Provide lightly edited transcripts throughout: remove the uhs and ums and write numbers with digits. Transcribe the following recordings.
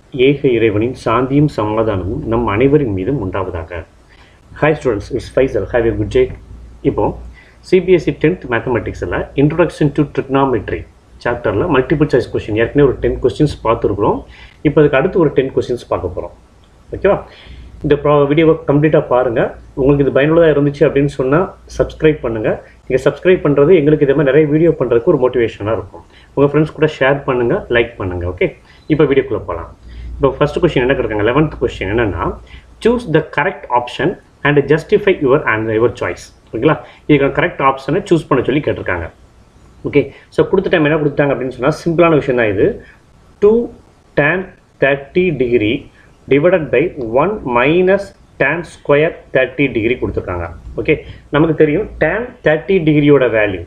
ஏக இறைவனின் சாந்தியும் சமாதானமும் நம் அனைவரின் மீதும் உண்டாவதாக. Hi students, it's Faisal. Have a good day. இப்போ சிபிஎஸ்சி 10th மேத்தமெட்டிக்ஸில் இன்ட்ரோடக்ஷன் டு ட்ரிக்னாமெட்ரி சாப்டரில் மல்டிபிள் சாய்ஸ் கொஸ்டின் ஏற்கனவே ஒரு 10 கொஸ்டின்ஸ் பார்த்துருக்குறோம். இப்போ அதுக்கு அடுத்து ஒரு 10 கொஸ்டின்ஸ் பார்க்க போகிறோம். ஓகேவா? இந்த வீடியோவை கம்ப்ளீட்டாக பாருங்கள். உங்களுக்கு இது பயனுள்ளதாக இருந்துச்சு அப்படின்னு சொன்னால் சப்ஸ்கிரைப் பண்ணுங்கள். நீங்கள் சப்ஸ்கிரைப் பண்ணுறது எங்களுக்கு இதே மாதிரி நிறைய வீடியோ பண்ணுறதுக்கு ஒரு மோட்டிவேஷனாக இருக்கும். உங்கள் ஃப்ரெண்ட்ஸ் கூட ஷேர் பண்ணுங்கள், லைக் பண்ணுங்கள். ஓகே, இப்போ வீடியோக்குள்ளே போகலாம். இப்போ ஃபர்ஸ்ட் கொஸ்டின் என்ன கேட்குறாங்க, 11th கொஸ்டின் என்னென்னா, choose the correct option and justify your choice. ஓகேங்களா? இதுக்கு கரெக்ட் ஆப்ஷனை சூஸ் பண்ண சொல்லி கேட்டிருக்காங்க. ஓகே, ஸோ கொடுத்த டைம் என்ன கொடுத்தாங்க அப்படின்னு சொன்னால் சிம்பிளான விஷயம் தான் இது. 2 tan 30 degree divided by 1 minus tan square 30 degree கொடுத்துருக்காங்க. ஓகே, நமக்கு தெரியும் tan 30 டிகிரியோட வேல்யூ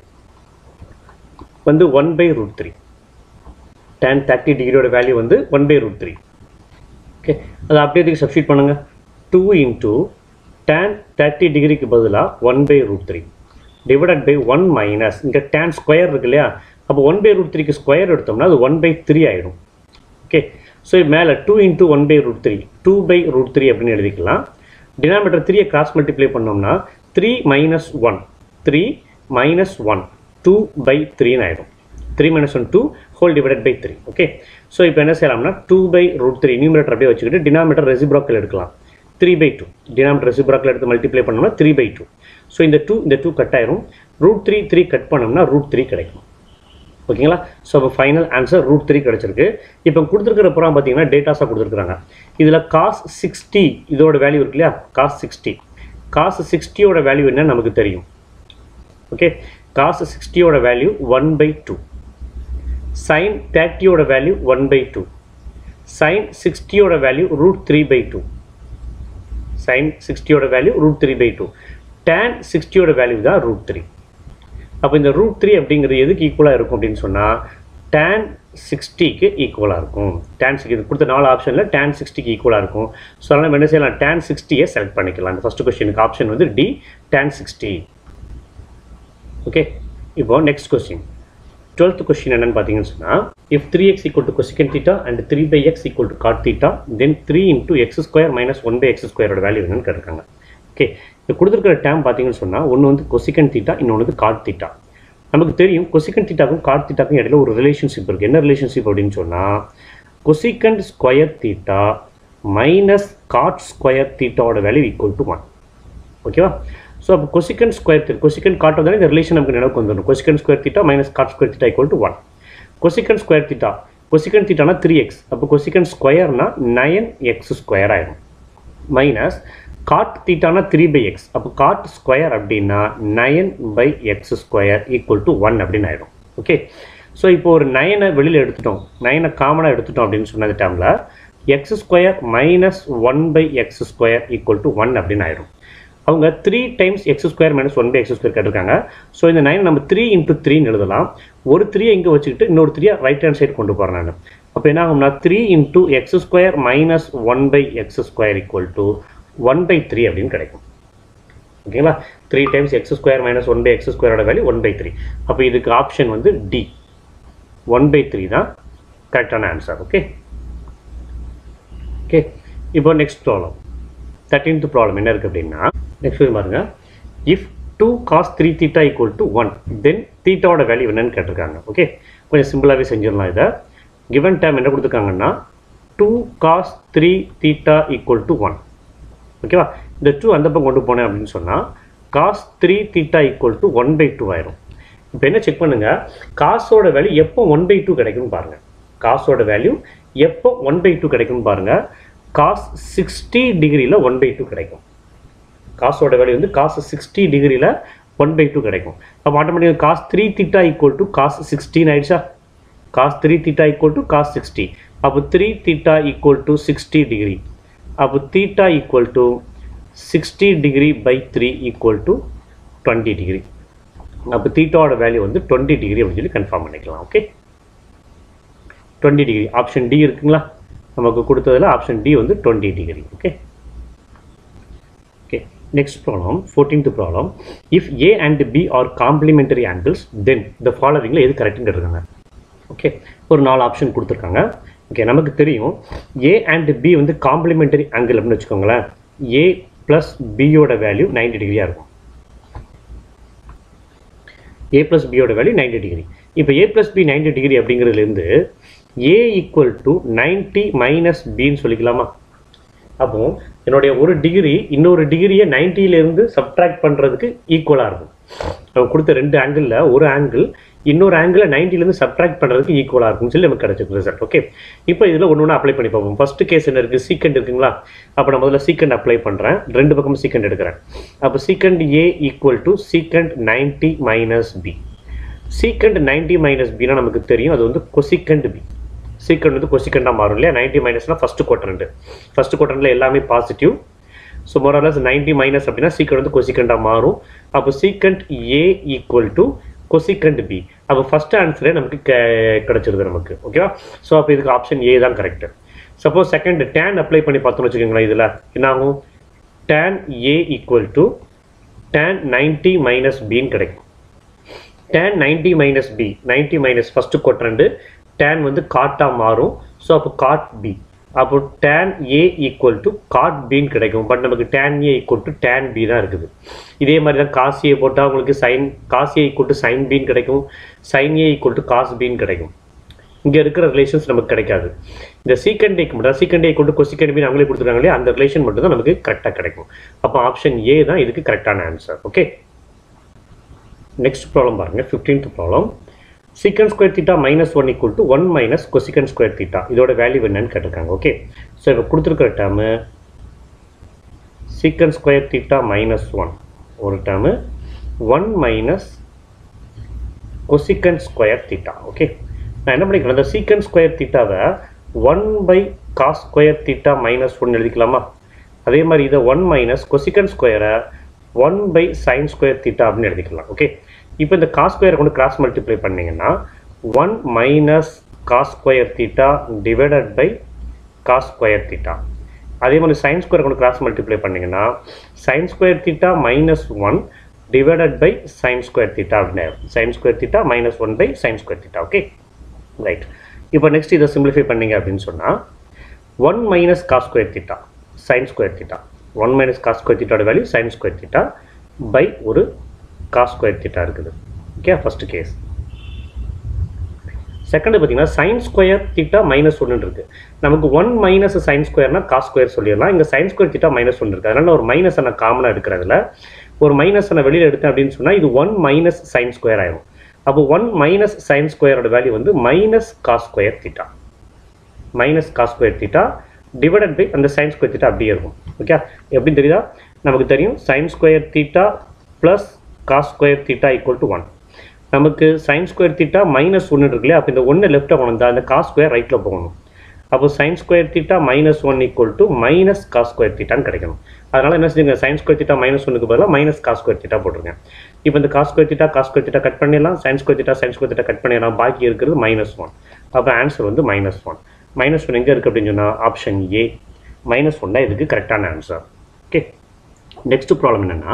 வந்து 1/√3. tan 30 டிகிரியோட வேல்யூ வந்து 1/√3. ஓகே, அதை அப்படியே இதுக்கு சப்ஸ்டியூட் பண்ணுங்கள். 2 into tan 30 டிகிரிக்கு பதிலாக 1/√3 டிவைடட் பை 1 மைனஸ் இங்கே tan ஸ்கொயர் இருக்கு இல்லையா, அப்போ 1/√3க்கு ஸ்கொயர் எடுத்தோம்னா அது 1/3 ஆகிடும். ஓகே, ஸோ மேலே 2 into 1/√3 2/√3 அப்படின்னு எழுதிக்கலாம். டினாமினேட்டர் 3 கிராஸ் மல்டிப்ளை பண்ணோம்னா 3 minus 1 3 minus 1 2/3 ஆகிடும். 3 minus 1 2 whole divided by 3. Okay, so இப்போ என்ன செய்யலாம்னா 2/√3 நியூமரேட்டர் அப்படியே வச்சுக்கிட்டு டினாமினேட்டர் ரெசிப்ரோக்கல் எடுக்கலாம். 3/2 டினாமினேட்டர் ரெசிப்ரோக்கல் எடுத்து மல்டிப்ளை பண்ணோம்னா 3/2. ஸோ இந்த 2 கட் ஆயிரும். √3 கட் பண்ணோம்னா √3 கிடைக்கும். ஓகேங்களா? ஸோ அப்போ ஃபைனல் ஆன்சர் √3 கிடச்சிருக்கு. இப்போ கொடுத்துருக்கிற புறம் பார்த்தீங்கன்னா டேட்டாஸாக கொடுத்துருக்குறாங்க. இதில் cos 60 இதோட வேல்யூ இருக்கு இல்லையா, cos 60யோட வேல்யூ என்ன நமக்கு தெரியும். ஓகே, cos 60யோட வேல்யூ 1/2. sin 30யோட வேல்யூ 1/2. sin 60யோட வேல்யூ √3/2. sin 60யோட வேல்யூ √3/2. tan 60யோட வேல்யூ தான் √3. அப்போ இந்த √3 அப்படிங்கிறது எதுக்கு ஈக்குவலாக இருக்கும் அப்படின்னு சொன்னால் tan 60க்கு ஈக்குவலாக இருக்கும். tan 60 கொடுத்த 4 ஆப்ஷனில் tan 60க்கு ஈக்குவலாக இருக்கும். ஸோ அதனால் என்ன செய்யலாம், tan 60யை செலக்ட் பண்ணிக்கலாம். இந்த ஃபஸ்ட்டு கொஸ்டினுக்கு ஆப்ஷன் வந்து டி, tan 60. ஓகே, இப்போ நெக்ஸ்ட் கொஸ்டின் 12th கொஸ்டின் என்னன்னு பார்த்தீங்கன்னு சொன்னால், if 3x equal to cosecant theta and 3/x equal to cot theta, then 3 into x square minus 1/x² ஓட வேல்யூ என்னன்னு கேட்டிருக்காங்க. ஓகே, இப்போ கொடுத்துருக்கிற டேம் பார்த்தீங்கன்னு சொன்னால் ஒன்று வந்து cosecant theta, இன்னொன்று வந்து cot theta. நமக்கு தெரியும் cosecant thetaக்கும் cot thetaக்கும் இடையில ஒரு ரிலேஷன்ஷிப் இருக்குது. என்ன ரிலேஷன்ஷிப் அப்படின்னு சொன்னால் cosecant square theta minus cot square thetaவோட வேல்யூ ஈக்குவல் டு 1. ஓகேவா? ஸோ அப்போ cosecant square theta cosecant cot வந்தாலும் இந்த ரிலேஷன் நமக்கு நினைவுக்கு வந்துடும். cosecant square theta minus cot square theta equal to 1. cosecant square theta cosecant thetaனா 3x, அப்போ cosecant ஸ்கொயர்னா 9x² ஆயிடும். மைனஸ் cot thetaனா 3/x, அப்போ cot ஸ்கொயர் அப்படின்னா 9/x² ஈக்குவல் டு 1 அப்படின்னு ஆயிடும். ஓகே, ஸோ இப்போ ஒரு 9 வெளியில் எடுத்துட்டோம், 9 காமனாக எடுத்துட்டோம் அப்படின்னு சொன்னது டைமில் x² minus 1/x² equal to 1 அப்படின்னு ஆயிடும். அவங்க 3 times x² minus 1/x² கேட்டிருக்காங்க. ஸோ இந்த 9 நம்ம 3 into 3 எழுதலாம். ஒரு 3 இங்கே வச்சுக்கிட்டு இன்னொரு 3 ரைட் ஹேண்ட் சைடு கொண்டு போகிறேன் நான். அப்போ என்ன ஆகும்னா 3 into x² minus 1/x² equal to 1/3 அப்படின்னு கிடைக்கும். ஓகேங்களா? 3 times x² minus 1/x² value 1/3. அப்போ இதுக்கு ஆப்ஷன் வந்து டி, 1/3 தான் கரெக்டான ஆன்சர். ஓகே ஓகே, இப்போ நெக்ஸ்ட் ப்ராப்ளம் 13th ப்ராப்ளம் என்ன இருக்குது அப்படின்னா, நெக்ஸ்ட் பாருங்க, if 2 cos 3 theta equal to 1 then தீட்டாவோட வேல்யூ என்னன்னு கேட்டிருக்காங்க. ஓகே, கொஞ்சம் சிம்பிளாகவே செஞ்சிடலாம். இதை கிவன் டைம் என்ன கொடுத்துருக்காங்கன்னா 2 cos 3 theta ஈக்குவல் டு 1. ஓகேவா? இந்த 2 அந்த பக்கம் கொண்டு போனேன் அப்படின்னு சொன்னால் cos 3 theta ஈக்குவல் டு 1/2 ஆயிரும். இப்போ என்ன செக் பண்ணுங்கள், காசோட வேல்யூ எப்போ 1/2 கிடைக்கும்னு பாருங்கள். காசோட வேல்யூ எப்போ 1/2 கிடைக்கும்னு பாருங்கள். cos 60 டிகிரியில் 1/2 கிடைக்கும். காசோட வேல்யூ வந்து cos 60 டிகிரியில் 1/2 கிடைக்கும். அப்போ ஆட்டோமேட்டிக்காக cos 3 theta equal to cos 16 ஆயிடுச்சா? cos 3 theta equal to cos 60. அப்போ 3 theta ஈக்குவல் டு 60 டிகிரி. அப்போ theta equal to 60 degree by 3 equal to 20 degree. அப்போ தீட்டாவோட வேல்யூ வந்து 20 டிகிரி அப்படின்னு சொல்லி கன்ஃபார்ம் பண்ணிக்கலாம். ஓகே, 20 டிகிரி ஆப்ஷன் டி இருக்குங்களா? நமக்கு கொடுத்ததில் ஆப்ஷன் டி வந்து 20 degree. Okay okay, next problem 14th problem. If A and B are complementary angles then the ஃபாலோவிங்கில் எது கரெக்டுன்னு இருக்காங்க. ஓகே, ஒரு 4 ஆப்ஷன் கொடுத்துருக்காங்க. ஓகே, நமக்கு தெரியும் ஏ அண்ட் பி வந்து காம்ப்ளிமெண்டரி ஆங்கிள் அப்படின்னு வச்சுக்கோங்களேன். ஏ ப்ளஸ் பியோட வேல்யூ 90 டிகிரியாக இருக்கும். ஏ ப்ளஸ் பியோட வேல்யூ 90 டிகிரி. இப்போ ஏ ப்ளஸ் பி 90 டிகிரி அப்படிங்கிறதுலேருந்து ஏ ஈக்குவல் டு 90 மைனஸ் பின்னு சொல்லிக்கலாமா? அப்போ என்னுடைய ஒரு டிகிரி இன்னொரு டிகிரியை 90லேருந்து சப்ட்ராக்ட் பண்ணுறதுக்கு ஈக்குவலாக இருக்கும். நம்ம கொடுத்த ரெண்டு ஆங்கிளில் ஒரு ஆங்கிள் இன்னொரு ஆங்கிளை 90லேருந்து சப்ட்ராக்ட் பண்ணுறதுக்கு ஈக்குவலாக இருக்கும்னு சொல்லி நமக்கு கிடைச்சிருக்கு ரிசல்ட். ஓகே, இப்போ இதில் ஒன்று ஒன்று அப்ளை பண்ணி பார்ப்போம். ஃபஸ்ட்டு கேஸ் என்ன இருக்குது? சீக்கண்ட் இருக்குங்களா? அப்போ நான் முதல்ல சீக்கண்ட் அப்ளை பண்ணுறேன். ரெண்டு பக்கமும் சீக்கண்ட் எடுக்கிறேன். அப்போ secant A equal to secant 90 minus B. Secant 90 minus பின்னா நமக்கு தெரியும் அது வந்து கொசிக்கண்ட் பி. சீக்கண்ட் வந்து கொசிக்கண்டாக மாறும் இல்லையா? 90 மைனஸ்னால் ஃபஸ்ட்டு குவாட்ரண்ட். ஃபஸ்ட்டு குவாட்ரண்ட்டில் எல்லாமே பாசிட்டிவ். ஸோ மோரலஸ் 90 மைனஸ் அப்படின்னா சீக்கண்ட் வந்து கொசிக்கண்டாக மாறும். அப்போ secant A equal to cosecant B. அப்போ ஃபஸ்ட் ஆன்சரே நமக்கு கிடச்சிருது நமக்கு. ஓகேவா? ஸோ அப்போ இதுக்கு ஆப்ஷன் ஏ தான் correct. Suppose second tan apply பண்ணி பார்த்தோம்னு வச்சுக்கோங்களேன். இதில் என்ன ஆகும்? Tan A equal to tan 90 minus பின்னு கிடைக்கும். Tan 90 minus B, 90 minus first quadrant, tan வந்து காட்டாக மாறும். ஸோ அப்போ காட் பி. அப்போ tan A equal to cot பின்னு கிடைக்கும். பட் நமக்கு tan A equal to tan B தான் இருக்குது. இதே மாதிரி தான் காஸ் ஏ போட்டால் உங்களுக்கு cos A equal to sign பின்னு கிடைக்கும். Sin A equal to cos பின்னு கிடைக்கும். இங்கே இருக்கிற ரிலேஷன்ஸ் நமக்கு கிடைக்காது. இந்த சீக்கண்ட் ஏக்கு மட்டும் secant A equal to cosecant பின்னு அவங்களே கொடுத்துருக்காங்களே, அந்த ரிலேஷன் மட்டும் தான் நமக்கு கரெக்டாக கிடைக்கும். அப்போ ஆப்ஷன் ஏ தான் இதுக்கு கரெக்டான ஆன்சர். ஓகே, நெக்ஸ்ட் ப்ராப்ளம் பாருங்கள். 15th problem. Secant square theta minus 1 equal to 1 minus cosecant square theta. இதோட வேல்யூ என்னன்னு கேட்டிருக்காங்க. ஓகே, ஸோ இப்போ கொடுத்துருக்கிற term secant square theta minus 1 ஒரு term, 1 minus cosecant square theta. Okay, நான் என்ன பண்ணிக்கிறேன்? அந்த சீக்கண்ட் ஸ்கொயர் தீட்டாவை 1 by cos square theta minus 1 எழுதிக்கலாமா? அதே மாதிரி இதை 1 மைனஸ் கொசிக்கண்ட் ஸ்கொயரை 1 பை சைன் ஸ்கொயர் தீட்டா அப்படின்னு எழுதிக்கலாம். ஓகே, இப்போ இந்த காஸ் ஸ்கொயரை கொண்டு கிராஸ் மல்டிப்ளை பண்ணிங்கன்னா 1 minus cos square theta divided by cos square theta. அதே மாதிரி சைன் ஸ்கொயரை கொண்டு கிராஸ் மல்டிப்ளை பண்ணிங்கன்னா sin square theta minus 1 divided by sin square theta அப்படின்னு sin square theta minus 1 by sin square theta. Okay, right. இப்போ next இதை simplify பண்ணிங்க அப்படின்னு சொன்னால் 1 minus cos square theta sin square theta, 1 minus cos square தீட்டாவோட value sin square theta by ஒரு cos square theta இருக்குது. Okay, first case. Second பார்த்தீங்கன்னா sin square theta minus 1 இருக்குது. நமக்கு 1 மைனஸ் சைன் ஸ்கொயர்னா காஸ் ஸ்கொயர் சொல்லிடலாம். இங்கே சைன் ஸ்கொயர் தீட்டா மைனஸ் 1 இருக்குது. அதனால் ஒரு மைனஸ் நான் காமனாக எடுக்கிறதுல ஒரு மைனஸ் நான் வெளியில் எடுத்தேன் அப்படின்னு சொன்னால் இது 1 மைனஸ் சைன் ஸ்கொயர் ஆயிடும். அப்போ 1 மைனஸ் சைன் ஸ்கொயரோட வேல்யூ வந்து minus cos square theta, minus cos square theta divided by அந்த சைன் ஸ்கொயர் தீட்டா அப்படியே இருக்கும். ஓகே, எப்படி தெரியுதா? நமக்கு தெரியும் sin square theta plus cos square theta equal to 1. நமக்கு சைன் ஸ்கொயர் தீட்டா மைனஸ் 1 இருக்குல்லையா? அப்போ இந்த 1 லெஃப்ட்டாக கொண்டு வந்தால் அந்த காஸ் ஸ்கொயர் ரைட்டில் போகணும். அப்போ sin square theta minus 1 equal to minus cos square தீட்டான்னு கிடைக்கணும். அதனால் என்ன செஞ்சுங்க? சைன் ஸ்கொயர் தீட்டா மைனஸ் 1க்கு பதிலாக மைனஸ் காஸ் ஸ்கொயர் தீட்டா போட்டுருங்க. இப்போ இந்த காஸ் ஸ்கொயர் தீட்டா கட் பண்ணிடலாம், சைன் ஸ்கொயர் தீட்டா கட் பண்ணிடலாம், பாக்கி இருக்கிறது -1. அப்போ ஆன்சர் வந்து -1. -1 எங்கே இருக்குது அப்படின்னு சொன்னால் ஆப்ஷன் ஏ -1 தான் இதுக்கு கரெக்டான ஆன்சர். ஓகே, நெக்ஸ்ட் ப்ராப்ளம் என்னென்னா,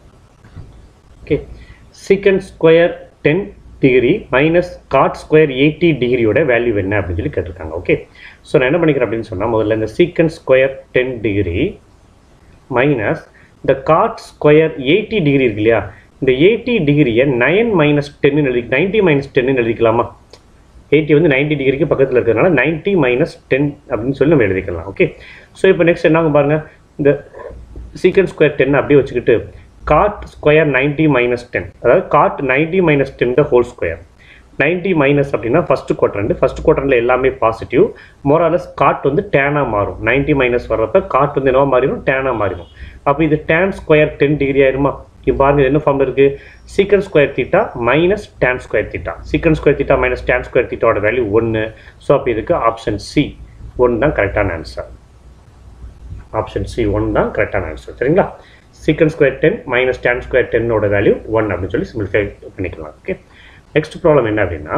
okay, secant square 10 degree minus cot square 80 டிகிரியோட வேல்யூ என்ன அப்படின்னு சொல்லி கேட்டிருக்காங்க. ஓகே, ஸோ நான் என்ன பண்ணிக்கிறேன் அப்படின்னு சொன்னால் முதல்ல இந்த சீக்கண்ட் ஸ்கொயர் 10 டிகிரி மைனஸ் இந்த காட் ஸ்கொயர் 80 டிகிரி இருக்கு இல்லையா? இந்த 80 டிகிரியை 9 மைனஸ் 10 எழுதி 90 மைனஸ் 10 எழுதிக்கலாமா? 80 வந்து 90 டிகிரிக்கு பக்கத்தில் இருக்கிறதுனால 90 மைனஸ் 10 அப்படின்னு சொல்லி நம்ம எழுதிக்கலாம். ஓகே, ஸோ இப்போ நெக்ஸ்ட் என்ன பாருங்கள், இந்த சீக்கண்ட் ஸ்கொயர் 10 அப்படியே வச்சுக்கிட்டு காட் ஸ்கொயர் 90 மைனஸ் 10, அதாவது cot 90 minus 10 the whole square. 90 minus அப்படின்னா ஃபஸ்ட்டு குவாட்ரண்ட்டில் எல்லாமே பாசிட்டிவ். மோராலஸ் காட் வந்து டேனாக மாறும். 90 மைனஸ் வர்றப்ப காட் வந்து என்னவா மாறிடும்? டேனாக மாறிடும். அப்போ இது டேன் ஸ்கொயர் 10 டிகிரி ஆயிருமா? இப்போ பாருங்க என்ன ஃபார்ம் இருக்குது? Secant square theta minus tan square theta. Secant square theta minus tan square தீட்டாவோட வேல்யூ 1. ஸோ அப்போ இதுக்கு ஆப்ஷன் சி 1 தான் கரெக்டான ஆன்சர். ஆப்ஷன் சி 1 தான் கரெக்டான ஆன்சர். சரிங்களா? Secant square 10 minus tan square 10ஓட வேல்யூ 1 அப்படின்னு சொல்லி சிம்பிளிஃபை பண்ணிக்கலாம். ஓகே, நெக்ஸ்ட் ப்ராப்ளம் என்ன அப்படின்னா,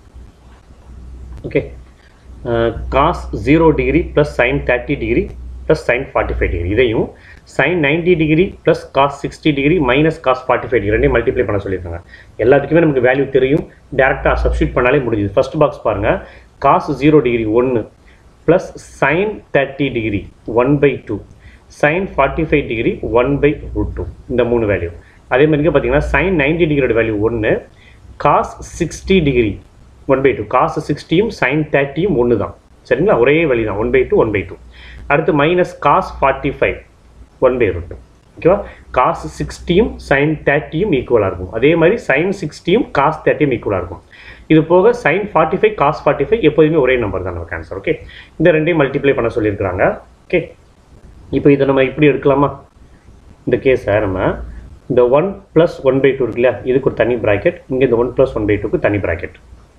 okay, cos 0 degree plus sine 30 degree plus sine 45 degree, இதையும் sine 90 degree plus cos 60 degree minus cos 45 degree ரெண்டையும் மல்டிப்ளை பண்ண சொல்லியிருக்காங்க. எல்லாத்துக்குமே நமக்கு வேல்யூ தெரியும், டேரெக்டாக சப்ஸ்டியூட் பண்ணாலே முடிஞ்சுது. ஃபர்ஸ்ட் பாக்ஸ் பாருங்கள், cos 0 degree 1 plus sin 30 degree 1 by 2 sin 45 degree 1 by root 2 இந்த மூணு வேல்யூ. அதே மாதிரி பார்த்தீங்கன்னா sin 90 degree value 1, cos 60 degree 1 by 2, cos 60யும் sin 30யும் ஒன்று தான். சரிங்களா, ஒரே வேல்யூ தான் 1 by 2 1 by 2. அடுத்து மைனஸ் cos 45 1 by root 2. ஓகேவா, cos 60யும் sin 30யும் ஈக்குவலாக இருக்கும். அதே மாதிரி sin 60யும் cos 30யும் ஈக்குவலாக இருக்கும். இது போக sin 45 cos 45 எப்போதுமே ஒரே நம்பர் தான் நமக்கு ஆன்சர். ஓகே, இந்த ரெண்டையும் மல்டிப்ளை பண்ண சொல்லியிருக்கிறாங்க. ஓகே, இப்போ இதை நம்ம இப்படி எடுக்கலாமா? இந்த கேஸை நம்ம இந்த 1 + 1 by 2 இருக்கு இல்லையா, இதுக்கு ஒரு தனி ப்ராக்கெட், இங்கே இந்த 1 + 1 by 2க்கு தனி ப்ராக்கெட்.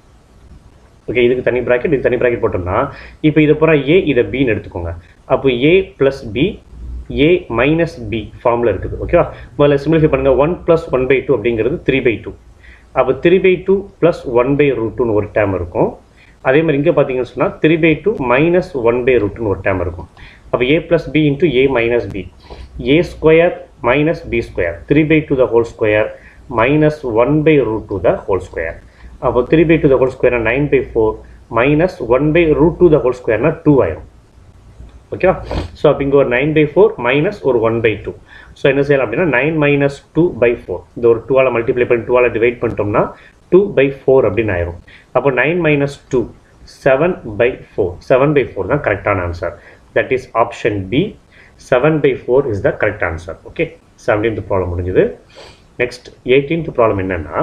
ஓகே, இதுக்கு தனி ப்ராக்கெட், இது தனி ப்ராக்கெட் போட்டோம்னா இப்போ இதை பூரா ஏ, இதை பின்னு எடுத்துக்கோங்க. அப்போ a + b a - b ஃபார்மில் இருக்குது. ஓகேவா, முதல்ல சிம்பிளிஃபை பண்ணுங்கள். 1 + 1 by 2 அப்படிங்கிறது 3 by 2. அப்போ 3 by 2 + 1 by root 2ன்னு ஒரு டேம் இருக்கும். அதே மாதிரி இங்கே பார்த்தீங்கன்னு சொன்னால் 3 by 2 - 1 by root 2ன்னு ஒரு டேம் இருக்கும். அப்போ a + b × a - b, a square - b square, 3 by 2 the whole square minus 1 by root 2 the whole square. அப்போ 3 by 2 the whole square 9 by 4 minus 1 by root 2 the whole square 2 ஆயிரும். ஓகேவா, so அப்போ இங்கே ஒரு 9 by 4 minus ஒரு 1 by 2. So என்ன செய்யலாம் அப்படின்னா 9 - 2 by 4, இந்த ஒரு 2ஆல் மல்டிப்ளை பண்ணி 2ஆல் டிவைட் பண்ணிட்டோம்னா 2 by 4 அப்படின்னு ஆயிரும். அப்போ 9 - 2 7 by 4, 7 by 4 தான் கரெக்டான answer. That is option B, 7 by 4 is the correct answer. Okay, 17th problem முடிஞ்சது. நெக்ஸ்ட் 18th ப்ராப்ளம் என்னன்னா,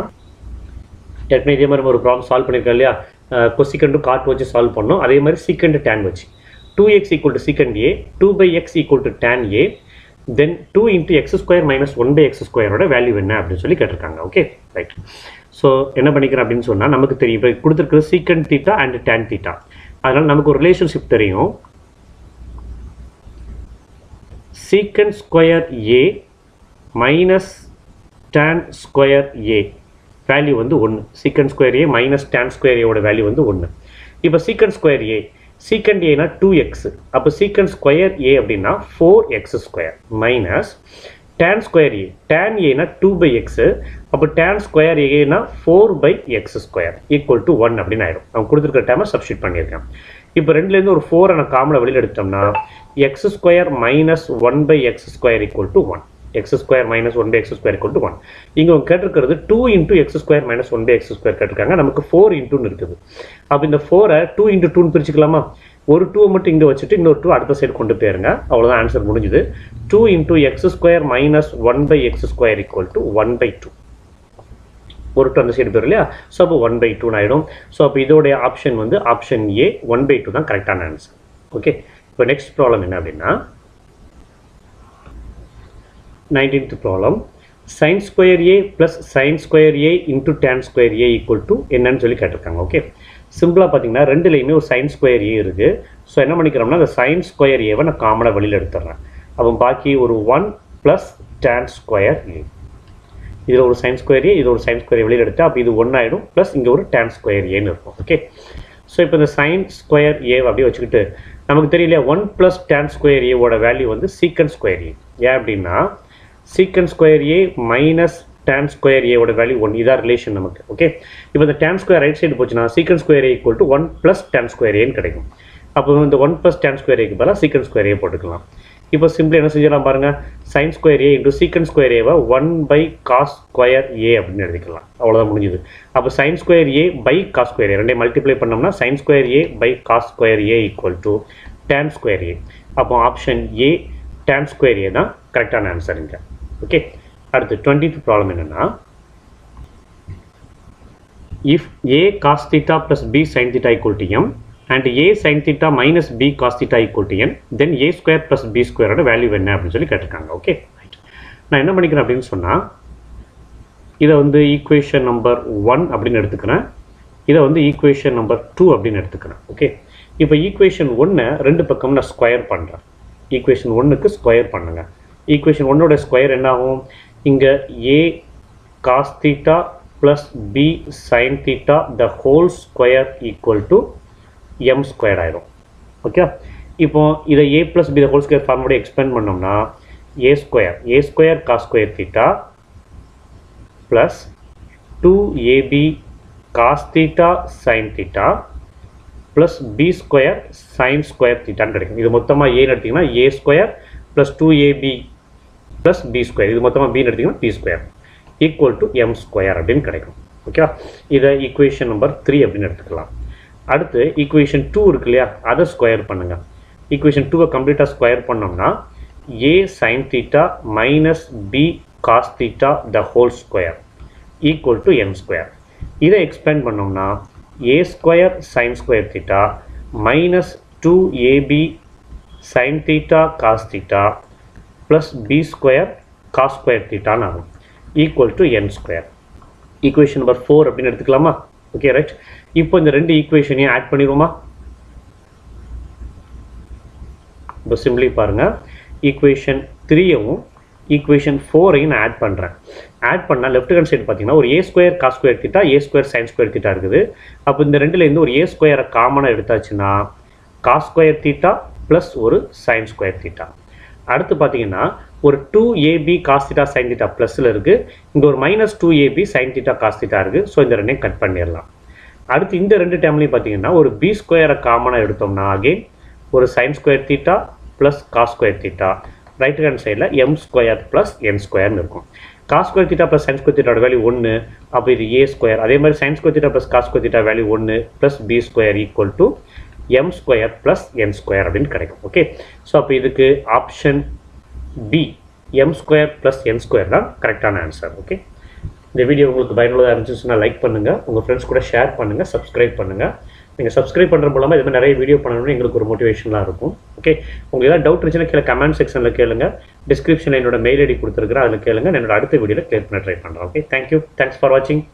ஏற்கனவே இதே மாதிரி ஒரு ப்ராப்ளம் சால்வ் பண்ணியிருக்கோம் இல்லையா, கொசிகண்டும் காட் வச்சு சால்வ் பண்ணோம். அதே மாதிரி சீக்கண்ட் டேன் வச்சு 2x = secant a, 2 by x = tan a, then 2 × x² - 1 by x² ஓட வேல்யூ என்ன அப்படின்னு சொல்லி கேட்டிருக்காங்க. Okay, right. ஸோ என்ன பண்ணிக்கிறேன் அப்படின்னு சொன்னால் நமக்கு தெரியும், இப்போ கொடுத்துருக்குறது secant theta and tan theta. அதனால் நமக்கு ஒரு ரிலேஷன்ஷிப் தெரியும். Secant square a minus tan square a value வந்து 1. Secant square a minus tan square a ஓட வேல்யூ வந்து 1. இப்போ secant square a, secant a னா 2x, அப்போ secant ஸ்கொயர் a அப்படின்னா 4x² minus tan square a, tan a னா 2 by x, அப்போ tan square a னா 4 by x² ஈக்குவல் டு 1 அப்படின்னு ஆயிடும். அவங்க கொடுத்துருக்க டேமை சப்ஸ்டியூட் பண்ணியிருக்கேன். இப்போ ரெண்டுலேருந்து ஒரு 4 நான் காமனை வெளியில் எடுத்தோம்னா x² - 1 by x² equal to 1, x² - 1 by x² equal to 1. இங்கே அவங்க கேட்டிருக்கிறது 2 × x² - 1 by x² கேட்டிருக்காங்க. நமக்கு 4 × இருக்குது. அப்போ இந்த 4-ஐ 2 × 2ன்னு பிரிச்சுக்கலாமா? ஒரு 2 மட்டும் இங்கே வச்சுட்டு இன்னொரு 2 அடுத்த சைடு கொண்டு போயிருங்க. அவ்வளோதான் ஆன்சர் முடிஞ்சுது. 2 × x² - 1 by x² equal to 1 by 2. ஒரு 2 அந்த சைடு போயிடும் இல்லையா, ஸோ அப்போ 1 by 2 ஆகிடும். ஸோ அப்போ இதோடைய ஆப்ஷன் வந்து ஆப்ஷன் ஏ, 1 by 2 தான் கரெக்டான ஆன்சர். ஓகே, இப்போ நெக்ஸ்ட் ப்ராப்ளம் என்ன அப்படின்னா 19th problem, sin square a + sin square a × tan square a equal to என்னன்னு சொல்லி கேட்டிருக்காங்க. ஓகே, சிம்பிளாக பார்த்தீங்கன்னா ரெண்டுலேயுமே ஒரு sin ஸ்கொயர் a இருக்குது. ஸோ என்ன பண்ணிக்கிறோம்னா அந்த sin ஸ்கொயர் a நான் காமனாக வெளியில் எடுத்துடுறேன். அப்போ பாக்கி ஒரு 1 + tan ஸ்கொயர் a, இதில் ஒரு sin ஸ்கொயர் a, இது ஒரு sin ஸ்கொயர் வெளியில் எடுத்து அப்போ இது 1 ஆகிடும், ப்ளஸ் இங்கே ஒரு tan ஸ்கொயர் ஏன்னு இருக்கும். ஓகே, ஸோ இப்போ இந்த sin ஸ்கொயர் a அப்படியே வச்சுக்கிட்டு நமக்கு தெரியலையா 1 + tan ஸ்கொயர் a ஓட வேல்யூ வந்து சீக்கண்ட் ஸ்கொயர் a. ஏன் அப்படின்னா secant square a minus tan square a ஓட வேல்யூ 1, இதான் ரிலேஷன் நமக்கு. ஓகே, இப்போ இந்த tan ஸ்கொயர் ரைட் சைடு போச்சுன்னா secant square a equal to 1 + tan square ஏன்னு கிடைக்கும். அப்போ இந்த 1 + tan ஸ்கொயர் ஏக்கு பதிலாக secant ஸ்கொயர் a போட்டுக்கலாம். இப்போ சிம்பிளி என்ன செஞ்சிடலாம் பாருங்கள், sin square a × secant square a 1 by cos square a அப்படின்னு எழுதிக்கலாம். அவ்வளோதான் முடிஞ்சுது. அப்போ sin square a by cos square a ரெண்டையும் மல்டிப்ளை பண்ணோம்னா sin square a by cos square a equal to tan square a. அப்போ option A, tan square a தான் கரெக்டான ஆன்சருங்க. ஓகே, அடுத்து 20th ப்ராப்ளம் என்னன்னா, if a cos theta plus b sin theta equal to m and a sin theta minus b cos theta equal to n, then a square plus b square ஓட value என்ன அப்படின்னு சொல்லி கேட்டிருக்காங்க. Okay, நான் என்ன பண்ணிக்கிறேன் அப்படின்னு சொன்னால் இதை வந்து ஈக்குவேஷன் நம்பர் 1 அப்படின்னு எடுத்துக்கிறேன், இதை வந்து ஈக்குவேஷன் நம்பர் 2 அப்படின்னு எடுத்துக்கிறேன். ஓகே, இப்போ ஈக்குவேஷன் 1 ரெண்டு பக்கம் நான் ஸ்கொயர் பண்ணுறேன். ஈக்குவேஷன் 1க்கு ஸ்கொயர் பண்ணுங்கள். ஈக்குவேஷன் 1ஓட ஸ்கொயர் என்ன ஆகும், இங்கே a cos theta plus b sin theta the whole square equal to m squared ஆயிரும். ஓகே, இப்போ இதை a plus b the whole square ஃபார்மோட எக்ஸ்பேண்ட் பண்ணோம்னா a square cos square theta plus 2ab cos theta sin theta plus B square sine square தீட்டான்னு கிடைக்கும். இது மொத்தமாக ஏன்னு எடுத்திங்கன்னா A square plus 2ab plus B square, இது மொத்தமாக பின்னு எடுத்திங்கன்னா B square equal to M square அப்படின்னு கிடைக்கும். ஓகேவா? இதை ஈக்குவேஷன் நம்பர் 3 அப்படின்னு எடுத்துக்கலாம். அடுத்து ஈக்குவேஷன் 2 இருக்கு இல்லையா, அதை ஸ்கொயர் பண்ணுங்கள். ஈக்குவேஷன் 2 கம்ப்ளீட்டாக ஸ்கொயர் பண்ணோம்னா a sin theta minus b cos theta the whole square equal to m square. இதை எக்ஸ்பேண்ட் பண்ணோம்னா a square sin square theta minus 2ab sin theta cos theta plus b square cos square theta ஆகும் equal to n square. Equation number 4 அப்படின்னு எடுத்துக்கலாமா? Okay right. இப்போ இந்த ரெண்டு ஈக்குவேஷனையும் add பண்ணிடுவோமா? இப்போ சிம்பிளி பாருங்கள், ஈக்குவேஷன் 3யும் ஈக்குவேஷன் 4ஐயும் நான் ஆட் பண்ணுறேன். ஆட் பண்ணால் லெஃப்ட் ஹேண்ட் சைடு பார்த்தீங்கன்னா ஒரு A square cos square theta, A square sine square theta இருக்குது. அப்போ இந்த ரெண்டுலேருந்து ஒரு ஏ ஸ்கொயரை காமனாக எடுத்தாச்சுன்னா காஸ் ஸ்கொயர் தீட்டா ப்ளஸ் ஒரு சைன் ஸ்கொயர் தீட்டா. அடுத்து பார்த்தீங்கன்னா ஒரு 2ab cos theta sine theta ப்ளஸில் இருக்குது, இங்கே ஒரு minus 2ab sine theta cos theta இருக்குது. ஸோ இந்த ரெண்டையும் கட் பண்ணிடலாம். அடுத்து இந்த ரெண்டு டேர்ம்லையும் பார்த்தீங்கன்னா ஒரு பி ஸ்கொயரை காமனாக எடுத்தோம்னா அகெயின் ஒரு sine square theta plus cos square theta, right hand சைடில் எம் ஸ்கொயர் ப்ளஸ் என் ஸ்கொயர்னு இருக்கும். Cos square theta plus sine square தீட்டாவோட வேல்யூ 1, அப்போ இது ஏ ஸ்கொயர். அதே மாதிரி sine square theta plus cos square theta value 1 plus B square equal to M square plus N square அப்படின்னு கிடைக்கும். Okay, so அப்போ இதுக்கு option B M square plus N square தான் கரெக்டான ஆன்சர். ஓகே, இந்த video உங்களுக்கு பயனுள்ளதாக இருந்துச்சுன்னா லைக் பண்ணுங்கள், உங்கள் ஃப்ரெண்ட்ஸ் கூட ஷேர் பண்ணுங்கள், சப்ஸ்கிரைப் பண்ணுங்கள். நீங்கள் சப்ஸ்கிரைப் பண்ணுற மூலமாக இது மாதிரி நிறைய வீடியோ பண்ணணும்னு எங்களுக்கு ஒரு மோட்டிவேஷனாக இருக்கும். ஓகே, உங்களுக்கு ஏதாவது டவுட் இருந்துச்சுன்னா கீழே கமெண்ட் செக்ஷனில் கேளுங்க, டிஸ்கிரிப்ஷனில் என்னோட மெயில் ஐடி கொடுத்துருக்குறேன், அதில் கேளுங்க. என்னோட அடுத்த வீடியோவில் கிளியர் பண்ண ட்ரை பண்ணுறேன். ஓகே, தேங்க்யூ, தேங்க்ஸ் ஃபார் வாட்சிங்.